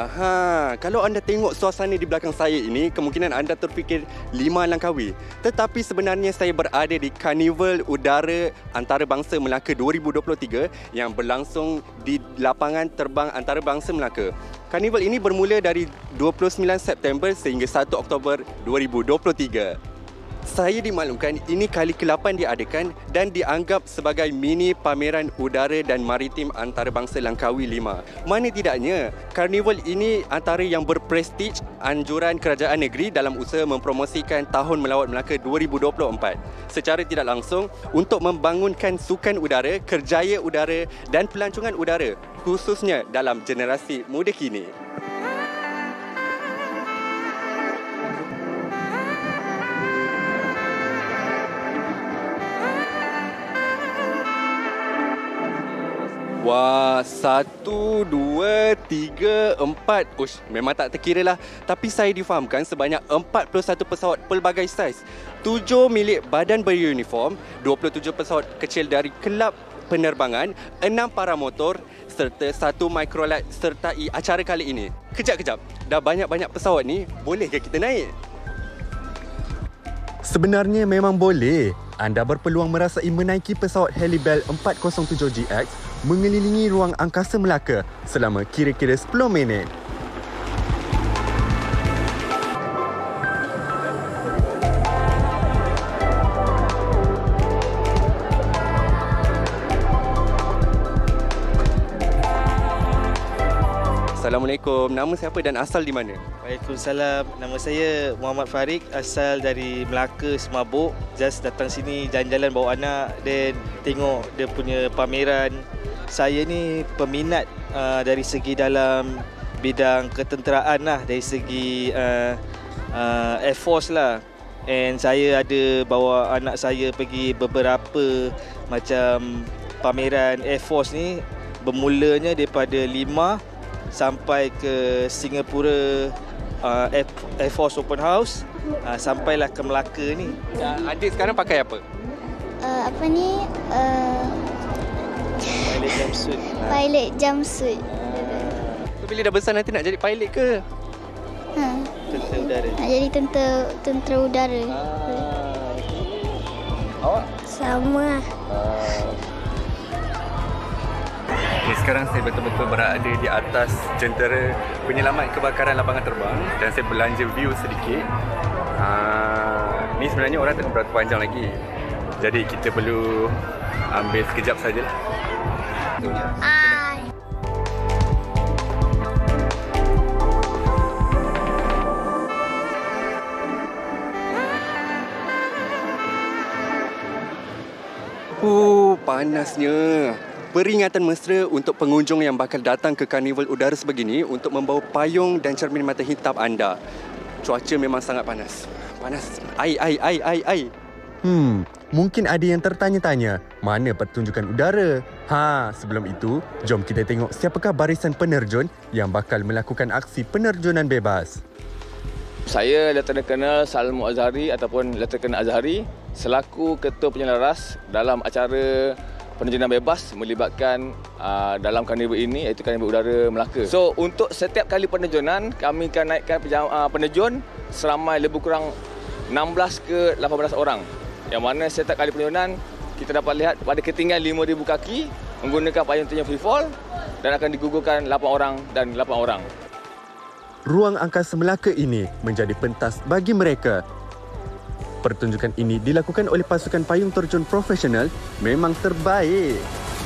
Aha, kalau anda tengok suasana di belakang saya ini, kemungkinan anda terfikir 5 Langkawi. Tetapi sebenarnya saya berada di Karnival Udara Antarabangsa Melaka 2023 yang berlangsung di lapangan terbang Antarabangsa Melaka. Karnival ini bermula dari 29 September sehingga 1 Oktober 2023. Saya dimaklumkan ini kali ke-8 diadakan dan dianggap sebagai mini pameran udara dan maritim antarabangsa Langkawi 5. Mana tidaknya, karnival ini antara yang berprestij anjuran kerajaan negeri dalam usaha mempromosikan Tahun Melawat Melaka 2024. Secara tidak langsung untuk membangunkan sukan udara, kerjaya udara dan pelancongan udara khususnya dalam generasi muda kini. Wah, 1, 2, 3, 4. Ush, memang tak terkira lah. Tapi saya difahamkan sebanyak 41 pesawat pelbagai saiz. 7 milik badan beruniform, 27 pesawat kecil dari kelab penerbangan, 6 paramotor serta 1 microlight sertai acara kali ini. Kejap. Dah banyak-banyak pesawat ni, bolehkah kita naik? Sebenarnya memang boleh. Anda berpeluang merasai menaiki pesawat Helibel 407GX mengelilingi ruang angkasa Melaka selama kira-kira 10 minit. Assalamualaikum. Nama siapa dan asal di mana? Waalaikumsalam. Nama saya Muhammad Farid, asal dari Melaka, Semabuk. Just datang sini jalan-jalan bawa anak dan tengok dia punya pameran. Saya ni peminat dari segi dalam bidang ketenteraan lah, dari segi Air Force lah. And saya ada bawa anak saya pergi beberapa macam pameran Air Force ni. Bermulanya daripada 5 sampai ke Singapura Air Force Open House, sampailah ke Melaka ni. Adik sekarang pakai apa? Pilot jumpsuit. Pilot jumpsuit. Bila dah besar nanti nak jadi pilot ke? Tentera udara. Nak jadi tentera udara. Awak? Sama. Okay, sekarang saya betul-betul berada di atas jentera penyelamat kebakaran lapangan terbang dan saya belanja view sedikit. Ni sebenarnya orang tak berapa panjang lagi. Jadi kita perlu ambil sekejap sajalah. Hai. Panasnya. Peringatan mesra untuk pengunjung yang bakal datang ke karnival udara sebegini untuk membawa payung dan cermin mata hitam anda. Cuaca memang sangat panas. Panas. Ai. Mungkin ada yang tertanya-tanya, mana pertunjukan udara? Sebelum itu, jom kita tengok siapakah barisan penerjun yang bakal melakukan aksi penerjunan bebas. Saya Lieutenant Colonel Salmu Azhari ataupun Lieutenant Colonel Azhari selaku Ketua Penyelaras dalam acara penerjunan bebas melibatkan dalam karnival ini iaitu Karnival Udara Melaka. So untuk setiap kali penerjunan kami akan naikkan penerjun seramai lebih kurang 16 ke 18 orang. Yang mana setiap kali penerjunan kita dapat lihat pada ketinggian 5,000 kaki menggunakan payung terjun free fall dan akan digugurkan 8 orang dan 8 orang. Ruang angkasa Melaka ini menjadi pentas bagi mereka. Pertunjukan ini dilakukan oleh pasukan payung terjun profesional memang terbaik.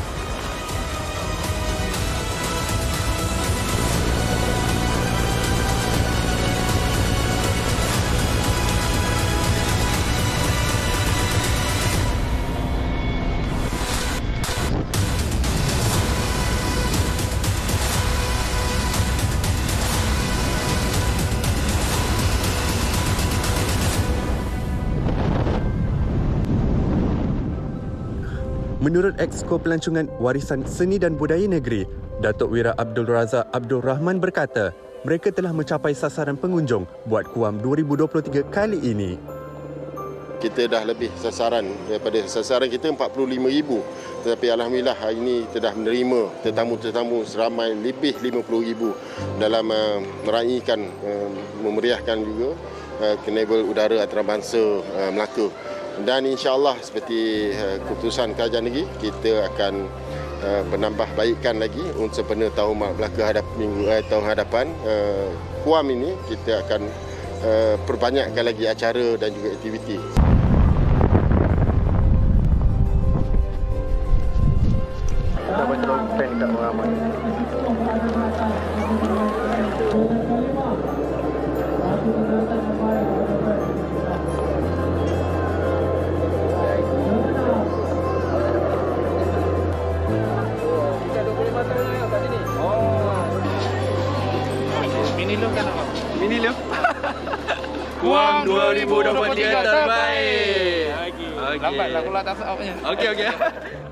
Menurut Exco Pelancongan Warisan Seni dan Budaya Negeri, Datuk Wira Abdul Razak Abdul Rahman berkata, mereka telah mencapai sasaran pengunjung buat KUAM 2023 kali ini. Kita dah lebih sasaran daripada sasaran kita 45,000. Tetapi alhamdulillah hari ini telah menerima tetamu-tetamu seramai lebih 50,000 dalam meraihkan, memeriahkan juga Karnival Udara Antarabangsa Melaka. Dan insya-Allah seperti keputusan kerajaan negeri, kita akan penambahbaikan lagi untuk sempena tahun Melaka tahun hadapan. KUAM ini kita akan perbanyakkan lagi acara dan juga aktiviti. Kita betul pen kat ramai. Mini lo. KUAM 2023 terbaik. Lambatlah pula tak apa-apa. Okey.